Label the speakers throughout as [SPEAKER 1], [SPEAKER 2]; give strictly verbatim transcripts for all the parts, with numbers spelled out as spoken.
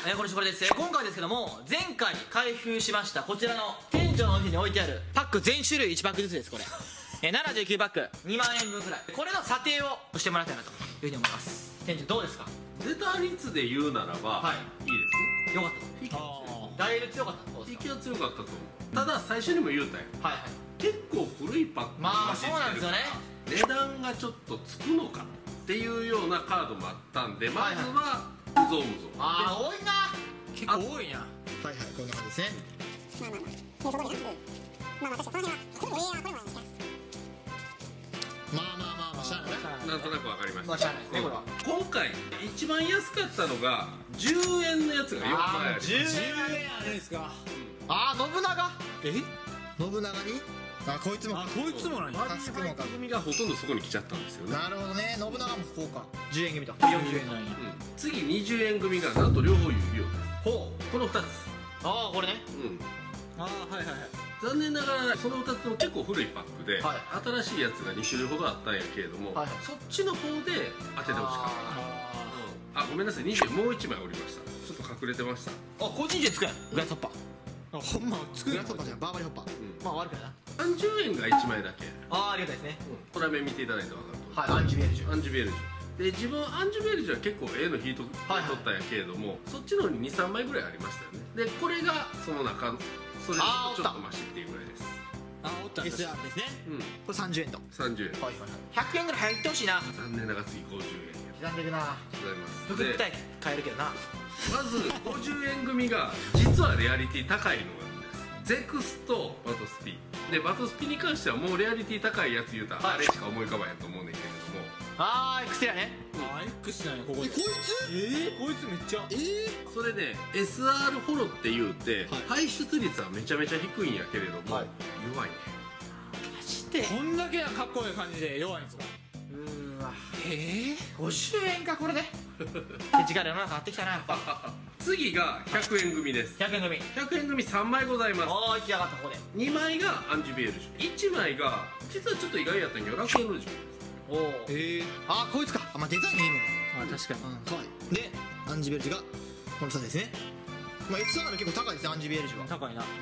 [SPEAKER 1] えー、これこれです、えー、今回ですけども、前回開封しましたこちらの店長の上に置いてあるパック全種類いちパックずつです。これ、えー、ななじゅうきゅうパックにまんえんぶんくらい、これの査定をしてもらいたいなというふうに思います。店長どうですか？
[SPEAKER 2] 出た率で言うならば、はい、いいですね。
[SPEAKER 1] よかったと。だいぶ強かったと。
[SPEAKER 2] 引きは強かったと思う。ただ最初にも言うたよ、はいはい、結構古いパック
[SPEAKER 1] まあまあそうなんですよね。
[SPEAKER 2] 値段がちょっとつくのかっていうようなカードもあったんで、まずはうぞうむぞう。
[SPEAKER 1] ああ多いな、
[SPEAKER 3] 結構多いな。
[SPEAKER 1] はいはい、こんな感じですね。まあまあまあまあまあ確かにこの辺はこれもええやこれもええですか。まあまあまあまあしゃあないな。
[SPEAKER 2] なんとなくわかりました。
[SPEAKER 1] まあしゃあないですねこれは。
[SPEAKER 2] 今回一番安かったのがじゅうえんのやつがよんまいあります。
[SPEAKER 1] じゅうえん
[SPEAKER 3] あるんですか。
[SPEAKER 1] ああ信長、
[SPEAKER 3] え
[SPEAKER 1] 信長に、あこいつも、
[SPEAKER 3] あこいつもなんや。
[SPEAKER 2] バディファイト組がほとんどそこに来ちゃったんですよね。
[SPEAKER 1] なるほどね、信長もこうか。じゅうえん組と
[SPEAKER 3] よんじゅうえんなんや。
[SPEAKER 2] 次にじゅうえん組がなんと両方有料です。
[SPEAKER 1] ほう、
[SPEAKER 2] このふたつ。
[SPEAKER 1] ああこれね。
[SPEAKER 2] うん、
[SPEAKER 3] ああはいはいはい。
[SPEAKER 2] 残念ながらそのふたつも結構古いパックで、
[SPEAKER 1] はい、
[SPEAKER 2] 新しいやつがに種類ほどあったんやけれども、はいはい、そっちの方で当ててほしかった。あ、うん、あごめんなさい、にじゅうもういちまいおりました。ちょっと隠れてました。
[SPEAKER 1] あ、こっちにじゅうえんつくやん。グラスホッパー、
[SPEAKER 3] あほんまつく
[SPEAKER 1] グラスホッパーじゃん、バーバリホッパー、うん、まあ悪くないな。
[SPEAKER 2] さんじゅうえんがいちまいだけ。
[SPEAKER 1] ああありがたいですね。
[SPEAKER 2] うん、裏面見ていただいて分かると、
[SPEAKER 1] はい、アンジュベールジュ、
[SPEAKER 2] アンジュベールジュで、自分アンジュベールジュは結構 A のヒート取ったんやけれども、はいはい、そっちの方ににさんまいぐらいありましたよね。でこれがその中のそれとちょっとマシっていうぐらいです。
[SPEAKER 3] あおった
[SPEAKER 1] エスアール ですね。うん、これさんじゅうえんと
[SPEAKER 2] さんじゅうえん、
[SPEAKER 1] はいはいはい、ひゃくえんぐらい入ってほしいな。
[SPEAKER 2] 残念ながら次ごじゅうえんや。
[SPEAKER 1] 刻んでるな。
[SPEAKER 2] ございます。
[SPEAKER 1] 服みたいに買えるけどな。
[SPEAKER 2] まずごじゅうえん組が実はレアリティ高いのがあるんです。ゼクスとバトスピで、バトスピに関してはもうレアリティ高いやつ言うたら、はい、あれしか思い浮かばへんと思うねんけれども、
[SPEAKER 1] あー X やね。
[SPEAKER 3] あー X なんや。ここ
[SPEAKER 1] えこいつ
[SPEAKER 3] えー、こいつめっちゃ
[SPEAKER 1] えー、
[SPEAKER 2] それね エスアール ホロって言うて、はい、排出率はめちゃめちゃ低いんやけれども、はい、弱いね。
[SPEAKER 1] マジで
[SPEAKER 3] こんだけかっこいい感じで弱いんですか。
[SPEAKER 1] うーんわ、
[SPEAKER 3] ええ
[SPEAKER 1] ー、ごじゅうえんかこれで手力世の中なってきたなやっぱ。
[SPEAKER 2] 次がひゃくえん組です。
[SPEAKER 1] ひゃくえん組、
[SPEAKER 2] ひゃくえん組さんまいございます。
[SPEAKER 1] おお、行きやがった。ここで
[SPEAKER 2] にまいがアンジュベールジュ、いちまいが実はちょっと意外やったんやけど楽園のジュ。
[SPEAKER 1] おお、ええー、あーこいつか。あ、まあデザインいいもん。
[SPEAKER 3] あ確かに、
[SPEAKER 1] うん、かわいい。でアンジュベールジュがこのふたつですね。まあ エスアール 結構高いですね、アンジュベールジュは。
[SPEAKER 3] 高いな、うん、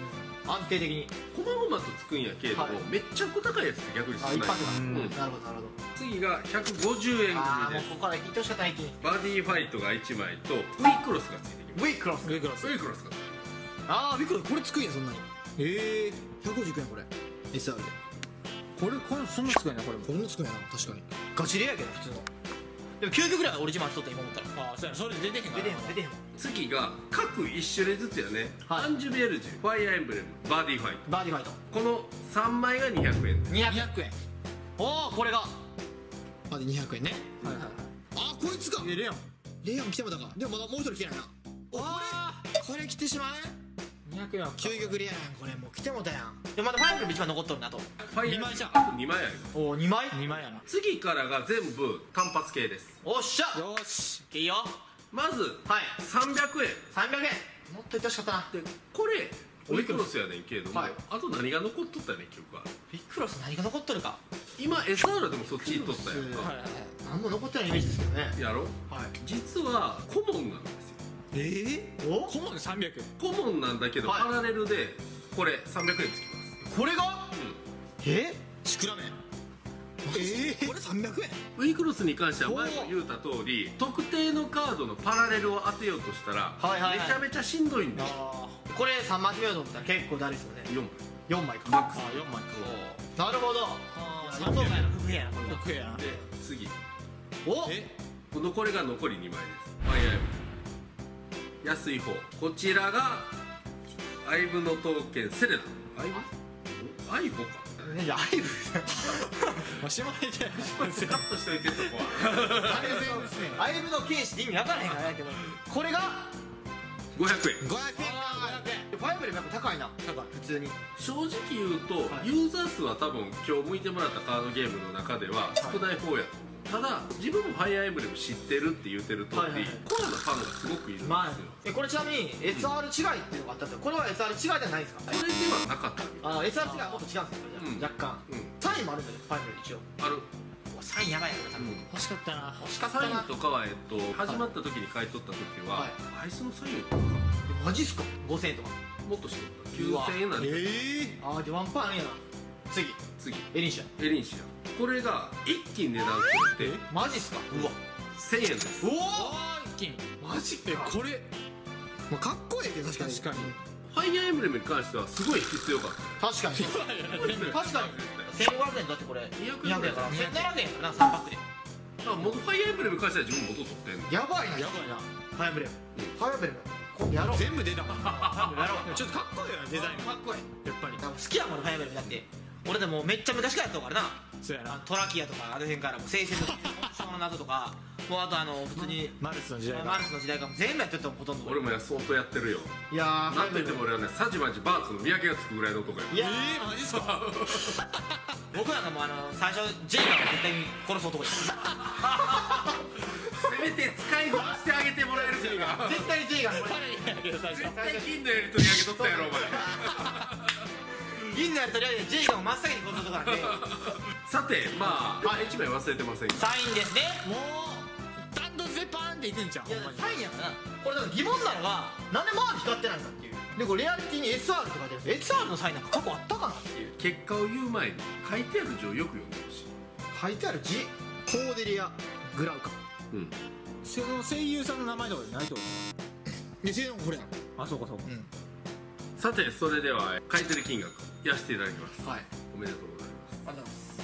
[SPEAKER 1] 安定的に
[SPEAKER 2] こまごまとつくんやけれども、はい、めっちゃ高いやつって逆に少ない。
[SPEAKER 1] あ、一発が、うん、
[SPEAKER 2] うん、
[SPEAKER 1] なるほどなるほど。
[SPEAKER 2] 次がひゃくごじゅうえん組です。
[SPEAKER 1] ああもうここから行ってほしかったな。一気に
[SPEAKER 2] バディファイトがいちまいとウィクロスがついてきます。
[SPEAKER 1] ウィクロス、
[SPEAKER 3] ウィクロス
[SPEAKER 2] ウィクロスがついてき
[SPEAKER 1] ああウィクロスこれつくんや、そんなに。
[SPEAKER 3] ええー、
[SPEAKER 1] ひゃくごじゅういくやんこれ エスアール で。
[SPEAKER 3] これこれそんなつくんやな。これも
[SPEAKER 1] こんなつくんやな。確かにガチレアやけど普通の。でもきゅうきょくぐらいオリジナルしとった今思ったら。
[SPEAKER 3] ああそうや、それで出てへんから。
[SPEAKER 1] 出てへん出てへん。
[SPEAKER 2] 次が各いち種類ずつやね、はい、アンジュベールジュ、ファイアーエンブレム、バディファイト、
[SPEAKER 1] バディファイト、
[SPEAKER 2] このさんまいがにひゃくえんです。
[SPEAKER 1] にひゃくえん。おお、これがまでにひゃくえんね。
[SPEAKER 3] はいはいはい。
[SPEAKER 1] あ、こいつか。
[SPEAKER 3] えレアン
[SPEAKER 1] レアン来てもだか。でもまだもう一人来てないな。おこれこれ来てしまえ。
[SPEAKER 3] にひゃくえん
[SPEAKER 1] 究極レアやんこれ。もう来てもだやん。でもまだファイナルいちまい残っとるなと。
[SPEAKER 3] にまいじゃん。
[SPEAKER 2] あとにまいあります。
[SPEAKER 1] おお、にまい
[SPEAKER 3] にまいやな。
[SPEAKER 2] 次からが全部単発系です。
[SPEAKER 1] おっしゃ、
[SPEAKER 3] よーし
[SPEAKER 1] いいよ。
[SPEAKER 2] まず
[SPEAKER 1] はい
[SPEAKER 2] さんびゃくえん。
[SPEAKER 1] さんびゃくえんもっといってほしかったな。
[SPEAKER 2] でこれウィクロスやねんけれども、
[SPEAKER 1] はい、
[SPEAKER 2] あと何が残っとったね記憶は。
[SPEAKER 1] ウィクロス何が残っとるか。
[SPEAKER 2] 今 エスアール でもそっち行っとったやんか。
[SPEAKER 1] はいはいはい、何も残ってないイメージですけどね。
[SPEAKER 2] やろ、はい、実はコモンなんですよ。
[SPEAKER 3] ええー、おコモンでさんびゃくえん。
[SPEAKER 2] コモンなんだけど、はい、パラレルでこれさんびゃくえんつきます。
[SPEAKER 1] これが、うん、
[SPEAKER 2] え
[SPEAKER 1] シクラメン。えー、これさんびゃくえん。
[SPEAKER 2] ウィクロスに関しては前も言うた通り、特定のカードのパラレルを当てようとしたら、はいはいはい、めちゃめちゃしんどいんだよ。
[SPEAKER 1] これさんまい集めようと思ったら結構だるいですよね。
[SPEAKER 2] よんまい
[SPEAKER 1] よんまいか。
[SPEAKER 3] マックス。あよんまいか。
[SPEAKER 1] なるほど。予想外の不平やなこれ。
[SPEAKER 3] 不平やな。
[SPEAKER 2] で次
[SPEAKER 1] お
[SPEAKER 2] えこれが残りにまいです。ファイアイブ安い方、こちらがアイブの刀剣セレナ。アイブアイボか。
[SPEAKER 1] いやアイブ
[SPEAKER 3] わしもいて
[SPEAKER 2] カットしといてそこは
[SPEAKER 1] アイブの剣士って意味わからへんからね。これが
[SPEAKER 2] ごひゃくえん。
[SPEAKER 1] ごひゃくえん。ファイブよりもやっぱ高いな。高い普通に。
[SPEAKER 2] 正直言うと、はい、ユーザー数は多分今日向いてもらったカードゲームの中では少ない方やと思う。ただ自分もファイアーエンブレム知ってるって言ってる通り、コアなファンがすごくいるんですよ。まあ、
[SPEAKER 1] えこれちなみに エスアール 違いっていうのがあったんですよ。これは エスアール 違いじゃないですか。
[SPEAKER 2] これではなかったみたいな。
[SPEAKER 1] あ エスアール 違いはもっと違うんですよ。若干さんいもあるんだよファイナル一応。
[SPEAKER 2] ある。
[SPEAKER 1] サインやばいやろ多分、
[SPEAKER 3] 欲しかったな。
[SPEAKER 1] 欲しかった
[SPEAKER 2] サイン
[SPEAKER 1] な。
[SPEAKER 2] とかは、えっと、始まった時に買い取った時は、
[SPEAKER 1] はい
[SPEAKER 2] アイスのサインより高かっ
[SPEAKER 1] マジっすか。ごせんえんとか。
[SPEAKER 2] た。もっとしてたきゅ
[SPEAKER 1] うわ
[SPEAKER 2] うせんえんなんで
[SPEAKER 3] え
[SPEAKER 1] ああでワンパンあるんやな。次
[SPEAKER 2] 次
[SPEAKER 1] エリンシャ。
[SPEAKER 2] エリンシア、これが一気に値段くれて
[SPEAKER 1] マジっすか。うわ
[SPEAKER 2] せんえんです。
[SPEAKER 1] おお
[SPEAKER 3] あー一気に。
[SPEAKER 1] マジ
[SPEAKER 3] えこれ
[SPEAKER 1] まあ、かっこいいけど確かに
[SPEAKER 3] 確かに
[SPEAKER 2] ファイアーエンブレムに関してはすごい必要かった。
[SPEAKER 1] 確かに確かにせんごひゃくえんだってこれ
[SPEAKER 2] にひゃく
[SPEAKER 1] にひゃく
[SPEAKER 2] えんぐらい
[SPEAKER 1] えんからせんななひゃくえんやからなさんパックで。
[SPEAKER 2] だから僕ファイアーエンブレムに関しては自分元取ってんの。
[SPEAKER 1] やばいな。
[SPEAKER 3] やばいな。
[SPEAKER 1] ファイアブレムファイアブレム今度やろう。
[SPEAKER 3] 全部出た。
[SPEAKER 1] やろう
[SPEAKER 3] ちょっとかっこいいよねデザイン
[SPEAKER 1] かっこいい。
[SPEAKER 3] やっぱり。
[SPEAKER 1] 好きやもん俺ファイアブレムだって俺でもめっちゃ昔からやったからな。
[SPEAKER 3] そうやな。
[SPEAKER 1] トラキアとかあの辺からもう聖戦とか小の謎とかもうあとあの普通に
[SPEAKER 3] マルスの時代が。
[SPEAKER 1] マルスの時代からも全部やってたもんほとんど。
[SPEAKER 2] 俺もや相当やってるよ。
[SPEAKER 1] いやー
[SPEAKER 2] なんといっても俺はねサジマジバーツの見分けがつくぐらいの男や。
[SPEAKER 1] いや
[SPEAKER 3] えーマジっすか。
[SPEAKER 1] 僕なんかもうあの最初ジェイガーを絶対に殺す男です
[SPEAKER 2] せめて使い古してあげてもらえるじゃん。
[SPEAKER 1] 絶対にジェイガーの
[SPEAKER 2] 絶対金のやり取り上げとったやろお前。
[SPEAKER 1] 銀のやりとりあえずジェイガーを真っ先に殺す男なんで
[SPEAKER 2] さてまあ一枚忘れてませんか。
[SPEAKER 1] サインですね。
[SPEAKER 3] もう単独でパーンっていくんじゃん
[SPEAKER 1] いや
[SPEAKER 3] ほんまに。
[SPEAKER 1] サインやからな。これだから疑問なのがなんで周り光ってないんだっていう。でこれレアリティに エスアール って書いてある。 エスアール のサインなんか過去あったかなっていう。
[SPEAKER 2] 結果を言う前に書いてある字をよく読んでほしい。
[SPEAKER 1] 書いてある字コーデリア・グラウカ。
[SPEAKER 2] うん
[SPEAKER 3] その声優さんの名前とかじゃないってこ
[SPEAKER 1] で声優これやん。
[SPEAKER 3] と。あそうかそうか。
[SPEAKER 1] うん
[SPEAKER 2] さてそれでは買い取り金額やしていただきます。
[SPEAKER 1] はい
[SPEAKER 2] おめでとうございます。
[SPEAKER 1] ありがとうございます。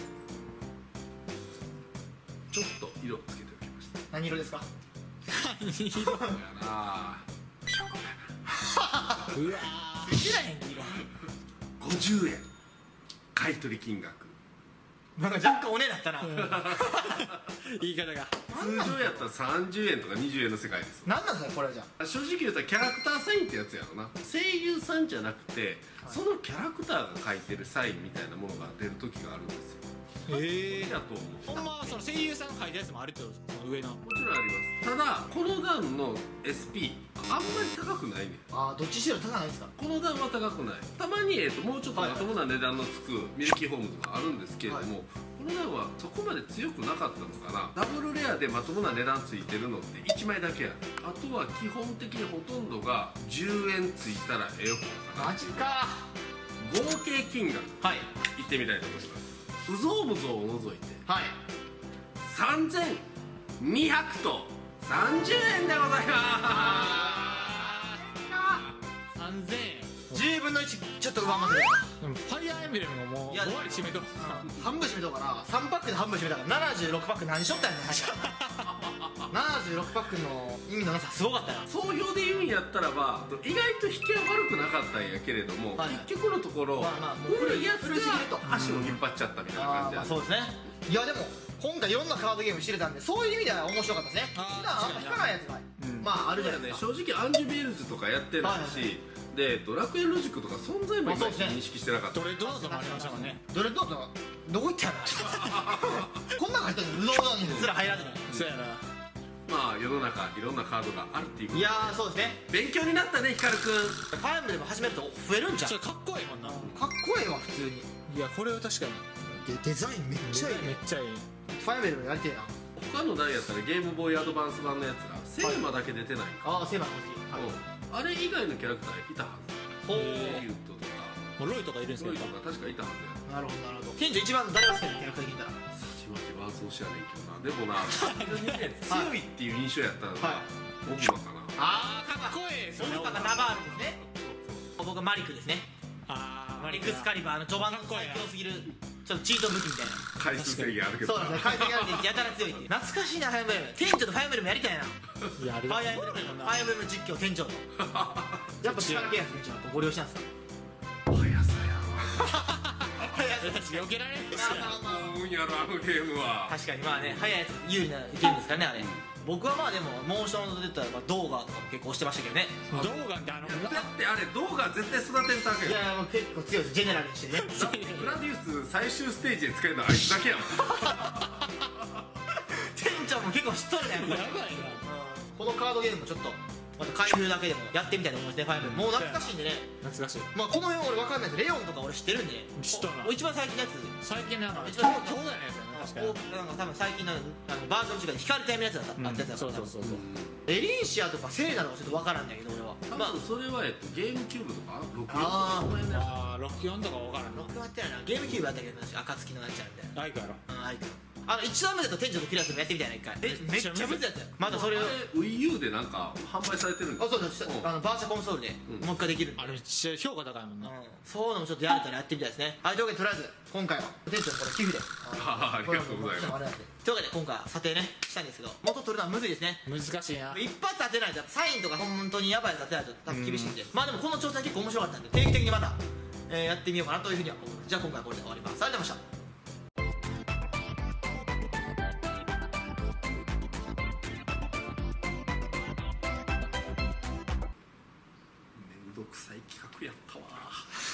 [SPEAKER 2] ちょっと色つけておきました。
[SPEAKER 1] 何色ですか。
[SPEAKER 2] そうやな食だ
[SPEAKER 3] うわ
[SPEAKER 1] 好きなへん色
[SPEAKER 2] な。ごじゅうえん買い取り金額。
[SPEAKER 1] なんか若干おねだったな。
[SPEAKER 3] ー言い方が。
[SPEAKER 2] 通常やったらさんじゅうえんとかにじゅうえんの世界です。
[SPEAKER 1] 何なんですかこれじゃ
[SPEAKER 2] 正直言うたらキャラクターサインってやつやろな。声優さんじゃなくて、そのキャラクターが書いてるサインみたいなものが出る時があるんですよ。
[SPEAKER 3] ええ
[SPEAKER 2] だと思う。
[SPEAKER 3] ほんまはその声優さんが書いたやつもあるってことですか。その上の。
[SPEAKER 2] もちろんあります。ただこの段の エスピー あんまり高くないねん。
[SPEAKER 1] あ。あどっちしろ高ないですか。
[SPEAKER 2] この段は高くない。たまに、えー、ともうちょっとまともな値段のつくミルキーホームズがあるんですけれども、この段はそこまで強くなかったのかな。ダブルレアでまともな値段ついてるのっていちまいだけや。あとは基本的にほとんどがじゅうえんついたらええ方かな。
[SPEAKER 1] マジか。
[SPEAKER 2] 合計金額
[SPEAKER 1] はい
[SPEAKER 2] いってみたいと思います。うぞうむぞうを除いて
[SPEAKER 1] はい。
[SPEAKER 2] さんぜんにひゃくとさんじゅうえんでございます
[SPEAKER 3] さんぜんえん。
[SPEAKER 1] じゅうぶんのいちちょっと上回ってる。
[SPEAKER 3] でもファイアーエンブレムがもう
[SPEAKER 1] いや
[SPEAKER 3] ご割締めとる。
[SPEAKER 1] 半分締めとうかな。さんパックで半分締めたからななじゅうろくパック何しとったんやねん。ななじゅうろくパックの意味のなさすごかったな。
[SPEAKER 2] 総評で言うんやったらば意外と引きは悪くなかったんやけれども、
[SPEAKER 1] はいはい
[SPEAKER 2] 結局のところ、
[SPEAKER 1] まあまあもう
[SPEAKER 2] 古いやつ
[SPEAKER 1] 古すぎると
[SPEAKER 2] が足を引っ張っちゃったみたいな
[SPEAKER 1] あー
[SPEAKER 2] 感じや
[SPEAKER 1] まあそうですね。いやでも今回いろんなカードゲーム知れたんでそういう意味では面白かったですね。
[SPEAKER 3] あー
[SPEAKER 1] 普段あんま引かないやつが、
[SPEAKER 3] うん
[SPEAKER 1] まああるじゃない
[SPEAKER 2] ね
[SPEAKER 1] ですか。
[SPEAKER 2] 正直アンジュベールズとかやってないし、
[SPEAKER 1] はいはい
[SPEAKER 2] で、えっと、楽園ロジックとか存在もいまいち
[SPEAKER 1] まあそうですね
[SPEAKER 2] 認識してなかった。
[SPEAKER 3] ドレッドノートもありましたからね。
[SPEAKER 1] どれどうぞどこ行ったんやこんなの入ったのにうどんうどんにすら入らずに。
[SPEAKER 3] そうやな。
[SPEAKER 2] まあ世の中いろんなカードがあるっていうことで
[SPEAKER 1] いやーそうですね。
[SPEAKER 2] 勉強になったねヒカルくん。
[SPEAKER 1] ファイアエンブレム始めると増えるんじゃん。か
[SPEAKER 3] ちょっとかっこいいもんな。
[SPEAKER 1] っこええわ普通に。
[SPEAKER 3] いやこれは確かに
[SPEAKER 1] でデザインめっちゃいいね。
[SPEAKER 3] めっちゃいい。
[SPEAKER 1] ファイアエンブレムやりてえな。
[SPEAKER 2] 他の台やったらゲームボーイアドバンス版のやつらセーマだけ出てないか、
[SPEAKER 1] ああセーマー欲しい。はい
[SPEAKER 2] うんあれ以外のキャラクターいたはず。
[SPEAKER 1] ほう
[SPEAKER 2] リュートとか
[SPEAKER 3] もうロイとかいるんですけど
[SPEAKER 2] ロイとか確かいたはずや。
[SPEAKER 1] なるほどなるほど。店長一番誰が好きなキャラクターで聞いたら。
[SPEAKER 2] サチマジバーソーシやねんけどな。でもな非常にね強いっていう印象やったのが
[SPEAKER 1] はい
[SPEAKER 2] オブマかな。
[SPEAKER 1] あ
[SPEAKER 3] かっこいいですよね。
[SPEAKER 1] オルカがナバールですね。僕はマリクですね。
[SPEAKER 3] あーマ
[SPEAKER 1] エクスカリバーの序盤の最強すぎるちょっとチート武器みたいな。
[SPEAKER 2] 回数制限あるけど
[SPEAKER 1] そうなんですね。回転があってやたら強いっていう。懐かしいなファイアエンブレム。店長とファイアエンブレムやりたいな。フ
[SPEAKER 3] いやあれ
[SPEAKER 1] ァイアエンブレムファイアエンブレム実況店長と。やっぱ力系やつ店長とご了承なんですか。
[SPEAKER 2] 速さや
[SPEAKER 3] 避けられんで
[SPEAKER 2] ろ思うんやろあのゲームは。
[SPEAKER 1] 確かにまあね速いやつ有利なゲームですからねあれ。僕はまあでもモーションで言ったらまあ動画とかも結構押してましたけどね。
[SPEAKER 3] 動画ってあの
[SPEAKER 2] だってあれ動画絶対育てるだけ
[SPEAKER 1] い
[SPEAKER 2] やん。
[SPEAKER 1] やもう結構強いですジェネラルにしてね。
[SPEAKER 2] だってグラディウス最終ステージで使えるのはあいつだけやもん。
[SPEAKER 1] 店長も結構知っとるねやっぱり。
[SPEAKER 3] やばいな。
[SPEAKER 1] このカードゲームもちょっとまた開封だけでもやってみたいと思いますね。ファイブもう懐かしいんでね。
[SPEAKER 3] 懐かしい。
[SPEAKER 1] まあこの辺俺分かんないです。レオンとか俺知ってるんでね。
[SPEAKER 3] 知っとるな
[SPEAKER 1] お一番最近のやつ。
[SPEAKER 3] 最近なんか
[SPEAKER 1] 一番
[SPEAKER 3] 兄弟のやつやね、確かに。
[SPEAKER 1] なんか多分最近のあのバージョン違いで光るタイムのやつだった、
[SPEAKER 3] うん
[SPEAKER 1] あったやつだ
[SPEAKER 3] そう
[SPEAKER 1] った
[SPEAKER 3] そうそうそう。
[SPEAKER 1] エリンシアとかセーナとかちょっと分からんだけど俺は
[SPEAKER 2] 多
[SPEAKER 1] まあ
[SPEAKER 2] 分それは、えっと、ゲームキューブとかろくじゅうとか
[SPEAKER 1] あー
[SPEAKER 2] その辺のや
[SPEAKER 3] ああ、ろくじゅうよんとか分からんな。
[SPEAKER 1] 録画やってないな。ゲームキューブやったけど暁のやっちゃうみたいな。
[SPEAKER 3] ないから。
[SPEAKER 1] うんあいつあの一番目だと店長とキラスもやってみたいな一回えめっちゃむずいやつやまだそれを
[SPEAKER 2] あれ WiiU でなんか販売されてるんです
[SPEAKER 1] あそうだそう
[SPEAKER 2] うん
[SPEAKER 1] あのバーチャコンソールで
[SPEAKER 2] うん
[SPEAKER 1] もう一回できるんで
[SPEAKER 3] あれめっちゃ評価高いもんな。
[SPEAKER 1] うんそういうのもちょっとやれたらやってみたいですね。はいというわけでとりあえず今回は店長これ寄付で
[SPEAKER 2] あーありがとうございます
[SPEAKER 1] すというわけで今回は査定ねしたんですけど元取るのはむずいですね。
[SPEAKER 3] 難しいな。
[SPEAKER 1] 一発当てないとサインとか本当にヤバいやつ当てないと多分厳しいんでまあでもこの調査結構面白かったんで定期的にまた、えーやってみようかなというふうには思います。じゃあ今回はこれで終わります。ありがとうございました。
[SPEAKER 2] めんどくさい企画やったわ